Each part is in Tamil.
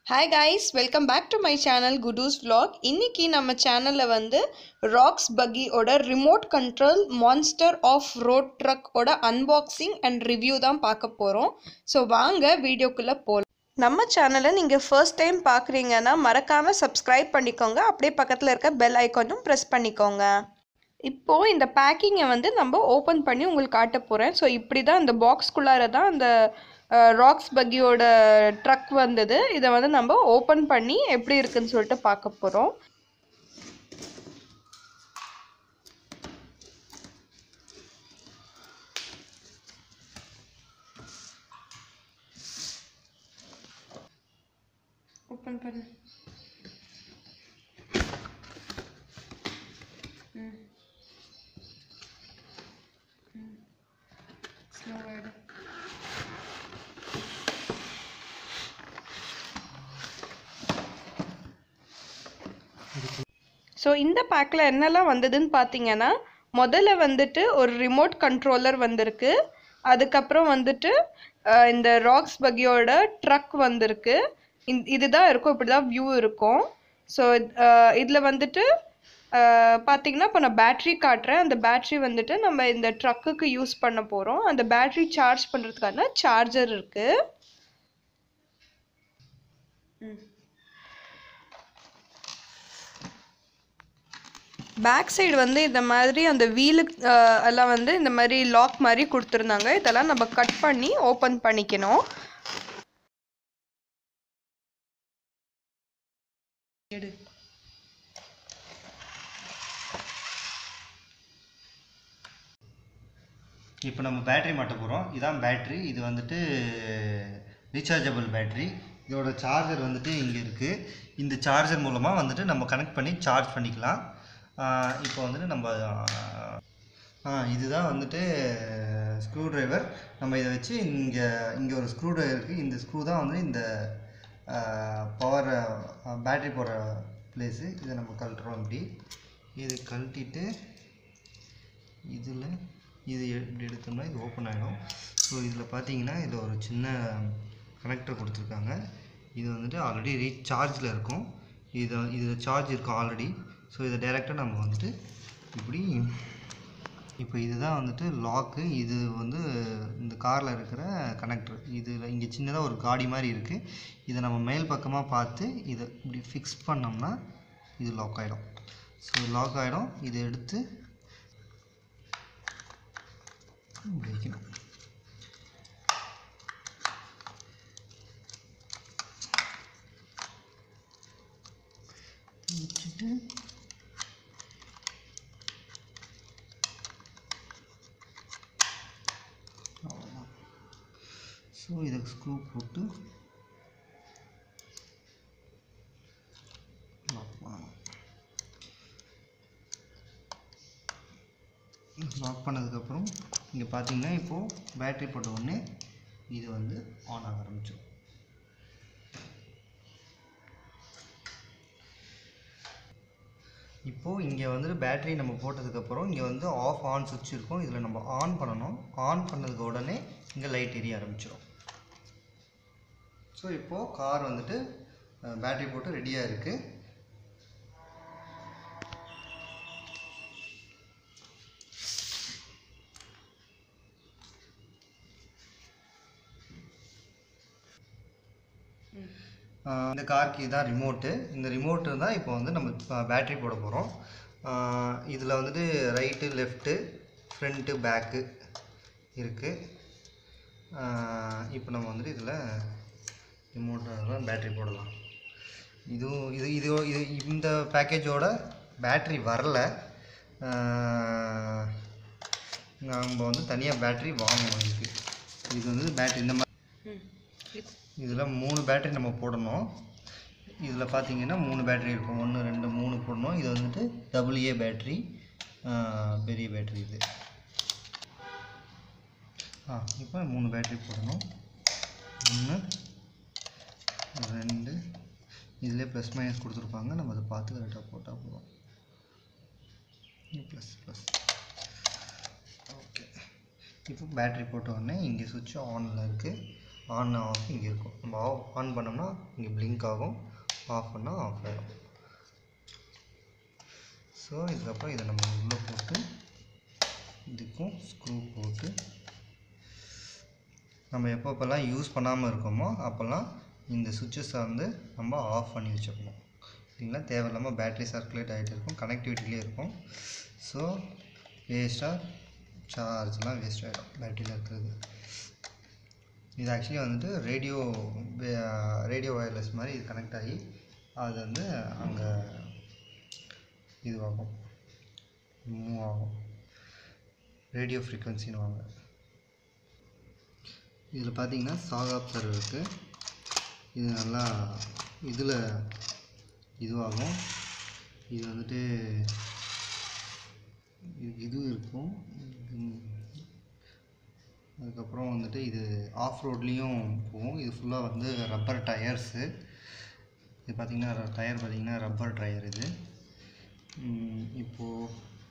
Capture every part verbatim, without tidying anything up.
Hi guys, welcome back to my channel Gudu's Vlog. இன்னைக்கு நம்ம சேனல்ல வந்து ராக்ஸ் பக்கி ஓட remote control monster off road truck ஓட அன்பாக்சிங் அண்ட் ரிவ்யூ தான் பார்க்க போறோம். ஸோ வாங்க வீடியோக்குள்ள போகலாம். நம்ம சேனலை நீங்கள் ஃபர்ஸ்ட் டைம் பார்க்குறீங்கன்னா மறக்காமல் சப்ஸ்கிரைப் பண்ணிக்கோங்க. அப்படியே பக்கத்தில் இருக்க பெல் ஐக்கானும் ப்ரெஸ் பண்ணிக்கோங்க. இப்போது இந்த பேக்கிங்கை வந்து நம்ம ஓப்பன் பண்ணி உங்களுக்கு காட்ட போகிறேன். ஸோ இப்படி தான் இந்த பாக்ஸ்குள்ளார தான் அந்த ராக்ஸ் பக்கியோட ட்ரக் வந்தது. இதை வந்து நம்ம ஓப்பன் பண்ணி எப்படி இருக்குன்னு சொல்லிட்டு பார்க்க போகிறோம். ஓப்பன் பண்ணு. ம் ம் ஸ்லோ ஆகிடும். ஸோ இந்த பேக்கில் என்னெல்லாம் வந்ததுன்னு பார்த்தீங்கன்னா, முதல்ல வந்துட்டு ஒரு ரிமோட் கண்ட்ரோலர் வந்திருக்கு. அதுக்கப்புறம் வந்துட்டு இந்த ராக்ஸ் பக்கியோட ட்ரக் வந்திருக்கு. இந் இதுதான் இருக்கும், இப்படி தான் வியூ இருக்கும். ஸோ இதில் வந்துட்டு பார்த்தீங்கன்னா, இப்போ நான் பேட்ரி காட்டுறேன். அந்த பேட்ரி வந்துட்டு நம்ம இந்த ட்ரக்குக்கு யூஸ் பண்ண போகிறோம். அந்த பேட்ரி சார்ஜ் பண்ணுறதுக்கான சார்ஜர் இருக்குது. ம் பேக் சைடு வந்து இந்த மாதிரி அந்த வீலுக்கு எல்லாம் வந்து இந்த மாதிரி லாக் மாதிரி கொடுத்துருந்தாங்க. இதெல்லாம் நம்ம கட் பண்ணி ஓப்பன் பண்ணிக்கணும். எடு. இப்போ நம்ம பேட்டரி மாட்ட போகிறோம். இதான் பேட்ரி. இது வந்துட்டு ரீசார்ஜபிள் பேட்ரி. இதோட சார்ஜர் வந்துட்டு இங்கே இருக்குது. இந்த சார்ஜர் மூலமாக வந்துட்டு நம்ம கனெக்ட் பண்ணி சார்ஜ் பண்ணிக்கலாம். இப்போ வந்துட்டு நம்ம இதுதான் வந்துட்டு ஸ்க்ரூ ட்ரைவர். நம்ம இதை வச்சு இங்கே இங்கே ஒரு ஸ்க்ரூ ட்ரைவர் இருக்குது. இந்த ஸ்க்ரூ தான் வந்து இந்த பவர் பேட்ரி போடுற பிளேஸு. இதை நம்ம கழட்டுறோம். இப்படி இது கழட்டிட்டு இதில் இது இப்படி எடுத்தோம்னா இது ஓப்பன் ஆகிடும். ஸோ இதில் பார்த்தீங்கன்னா இதில் ஒரு சின்ன கனெக்டர் கொடுத்துருக்காங்க. இது வந்துட்டு ஆல்ரெடி ரீசார்ஜில் இருக்கும். இது இதில் சார்ஜ் இருக்கும் ஆல்ரெடி. ஸோ இதை டைரெக்டாக நம்ம வந்துட்டு இப்படி இப்போ இதுதான் வந்துட்டு லாக்கு. இது வந்து இந்த காரில் இருக்கிற கனெக்டர். இதில் இங்கே சின்னதாக ஒரு காடி மாதிரி இருக்குது. இதை நம்ம மேல் பக்கமாக பார்த்து இதை இப்படி ஃபிக்ஸ் பண்ணோம்னா இது லாக் ஆகிடும். ஸோ லாக் ஆகிடும். இதை எடுத்து வைக்கணும். வச்சுட்டு அவ்வளோதான். ஸோ இதை ஸ்க்ரூ போட்டு லாக் பண்ணணும். லாக் பண்ணதுக்கப்புறம் இங்கே பார்த்தீங்கன்னா இப்போது பேட்ரி போட்ட உடனே இது வந்து ஆன் ஆக ஆரம்பிச்சிடும். இப்போது இங்கே வந்துட்டு பேட்ரி நம்ம போட்டதுக்கப்புறம் இங்கே வந்து ஆஃப் ஆன் சுவிட்ச் இருக்கும். இதில் நம்ம ஆன் பண்ணணும். ஆன் பண்ணதுக்கு உடனே இங்கே லைட் எரிய ஆரம்பிச்சிடும். ஸோ இப்போது கார் வந்துட்டு பேட்ரி போட்டு ரெடியாக இருக்குது. இந்த காருக்கு இதுதான் ரிமோட்டு. இந்த ரிமோட்டு தான் இப்போ வந்து நம்ம பேட்ரி போட போகிறோம். இதில் வந்துட்டு ரைட்டு லெஃப்ட்டு ஃப்ரண்ட்டு பேக்கு இருக்குது. இப்போ நம்ம வந்துட்டு இதில் ரிமோட்டால் பேட்ரி போடலாம். இதுவும் இது இது இது இந்த பேக்கேஜோட பேட்ரி வரல. நம்ம வந்து தனியாக பேட்ரி வாங்கணும். இதுக்கு இது வந்து பேட்ரி இந்த மாதிரி இதில் மூணு பேட்ரி நம்ம போடணும். இதில் பார்த்தீங்கன்னா மூணு பேட்ரி இருக்கும். ஒன்று ரெண்டு மூணு போடணும். இது வந்துட்டு டபுள் ஏ பேட்ரி, பெரிய பேட்ரி இது. ஆ இப்போ மூணு பேட்ரி போடணும். ஒன்று ரெண்டு இதிலே ப்ளஸ் மைனஸ் கொடுத்துருப்பாங்க. நம்ம அதை பார்த்து கரெக்டாக போட்டால் போதும். Plus plus okay. இப்போ பேட்ரி போட்ட உடனே இங்கே சுவிட்ச் ஆனில் இருக்குது. ஆன் ஆஃப் இங்கே இருக்கும். நம்ம ஆஃப் ஆன் பண்ணோம்னா இங்கே பிளிங்க் ஆகும், ஆஃப் பண்ணால் ஆஃப் ஆகிடும். ஸோ இதுக்கப்புறம் இதை நம்ம உள்ளே போட்டு இதுக்கும் ஸ்க்ரூ போட்டு நம்ம எப்பப்பெல்லாம் யூஸ் பண்ணாமல் இருக்கோமோ அப்போல்லாம் இந்த சுவிட்சஸை வந்து நம்ம ஆஃப் பண்ணி வச்சுக்கணும். இல்லைங்களா தேவையில்லாமல் பேட்ரி சர்க்குலேட் ஆகிட்டு இருக்கும், கனெக்டிவிட்டிலே இருக்கும். ஸோ வேஸ்ட்டாக சார்ஜ்லாம் வேஸ்ட் ஆகிடும் பேட்டரியில் இருக்கிறது. இது ஆக்சுவலி வந்துட்டு ரேடியோ ரேடியோ வயர்லெஸ் மாதிரி இது கனெக்ட் ஆகி அது வந்து அங்கே இதுவாகும், மூவ் ஆகும், ரேடியோ ஃப்ரீக்வன்சின்னு வாங்க. இதில் பார்த்தீங்கன்னா சாக் அப்சர்வர் இருக்குது. இது நல்லா இதில் இதுவாகும். இது வந்துட்டு இது இருக்கும். அதுக்கப்புறம் வந்துட்டு இது ஆஃப் ரோட்லேயும் போகும். இது ஃபுல்லாக வந்து ரப்பர் டயர்ஸு. இது பார்த்திங்கன்னா டயர் பார்த்திங்கன்னா ரப்பர் டயர். இது இப்போது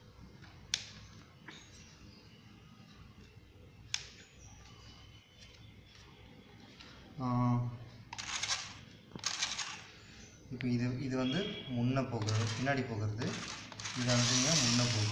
இப்போ இது இது வந்து முன்னே போகிறது, பின்னாடி போகிறது. இது வந்துங்க முன்னே போகுது.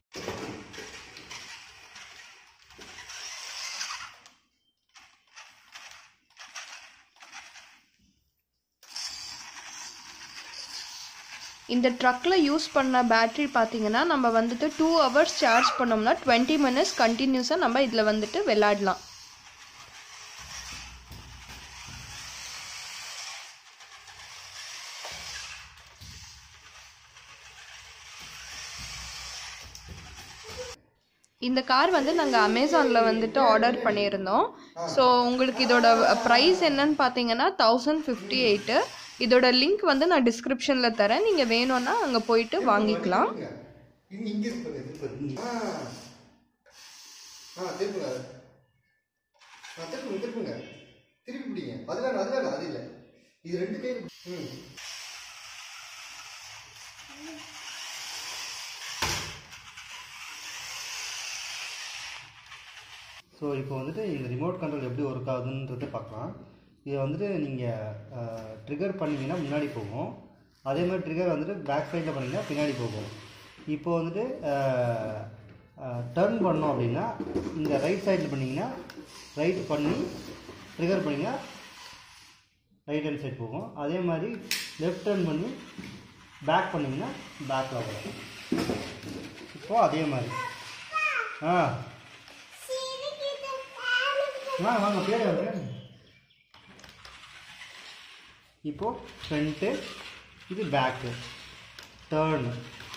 இந்த ட்ரக்கில் யூஸ் பண்ண பேட்ரி பார்த்தீங்கன்னா நம்ம வந்துட்டு டூ ஹவர்ஸ் சார்ஜ் பண்ணோம்னா டுவெண்ட்டி மினிட்ஸ் கண்டினியூஸாக நம்ம இதில் வந்துட்டு விளையாடலாம். இந்த கார் வந்து நாங்கள் அமேசானில் வந்துட்டு ஆர்டர் பண்ணியிருந்தோம். ஸோ உங்களுக்கு இதோட ப்ரைஸ் என்னன்னு பார்த்தீங்கன்னா தௌசண்ட் ஃபிஃப்டி எயிட்டு. இதோட லிங்க் வந்து நான் டிஸ்கிரிப்ஷனில் தரேன், நீங்கள் வேணும்னா அங்கே போயிட்டு வாங்கிக்கலாம். ஸோ இப்போ வந்துட்டு இந்த ரிமோட் கண்ட்ரோல் எப்படி ஒர்க் ஆகுதுன்றதை பார்க்கலாம். இதை வந்துட்டு நீங்கள் ட்ரிகர் பண்ணிங்கன்னா முன்னாடி போகும், அதே மாதிரி ட்ரிகர் வந்துட்டு பேக் சைடில் பண்ணிங்கன்னா பின்னாடி போகும். இப்போ வந்துட்டு டர்ன் பண்ணோம் அப்படின்னா இந்த ரைட் சைடில் பண்ணிங்கன்னா ரைட் பண்ணி ட்ரிகர் பண்ணிங்கன்னா ரைட் ஹேண்ட் சைட் போகும். அதே மாதிரி லெஃப்ட் டர்ன் பண்ணி பேக் பண்ணிங்கன்னா பேக்கில் வரும். இப்போது அதே மாதிரி ஆ வாங்க வாங்க பேர் பேர் இப்போது ஃப்ரண்ட்டு, இது பேக்கு, டர்னு.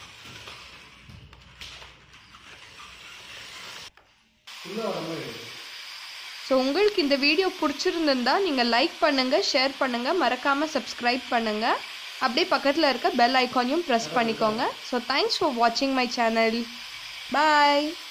ஸோ உங்களுக்கு இந்த வீடியோ பிடிச்சிருந்தா நீங்கள் லைக் பண்ணுங்கள், ஷேர் பண்ணுங்கள், மறக்காமல் சப்ஸ்கிரைப் பண்ணுங்கள். அப்படியே பக்கத்தில் இருக்க பெல் ஐக்கானையும் ப்ரெஸ் பண்ணிக்கோங்க. ஸோ தேங்க்ஸ் ஃபார் வாட்சிங் மை சேனல். பாய்.